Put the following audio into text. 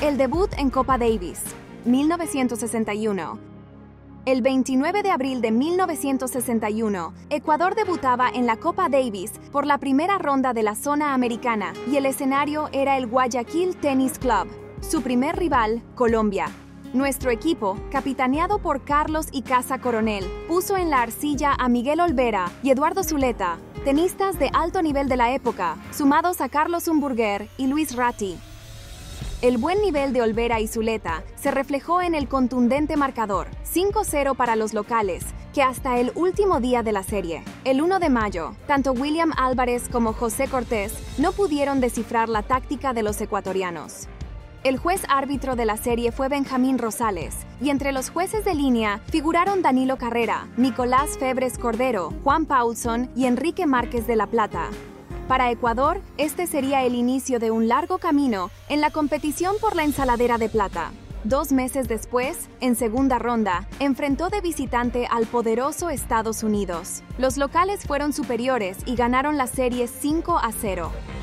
El debut en Copa Davis, 1961. El 29 de abril de 1961, Ecuador debutaba en la Copa Davis por la primera ronda de la zona americana y el escenario era el Guayaquil Tennis Club. Su primer rival, Colombia. Nuestro equipo, capitaneado por Carlos Icaza Coronel, puso en la arcilla a Miguel Olvera y Eduardo Zuleta, tenistas de alto nivel de la época, sumados a Carlos Umburguer y Luis Ratti. El buen nivel de Olvera y Zuleta se reflejó en el contundente marcador, 5-0 para los locales, que hasta el último día de la serie, el 1 de mayo, tanto William Álvarez como José Cortés no pudieron descifrar la táctica de los ecuatorianos. El juez árbitro de la serie fue Benjamín Rosales, y entre los jueces de línea figuraron Danilo Carrera, Nicolás Febres Cordero, Juan Paulson y Enrique Márquez de la Plata. Para Ecuador, este sería el inicio de un largo camino en la competición por la ensaladera de plata. 2 meses después, en segunda ronda, enfrentó de visitante al poderoso Estados Unidos. Los locales fueron superiores y ganaron la serie 5-0.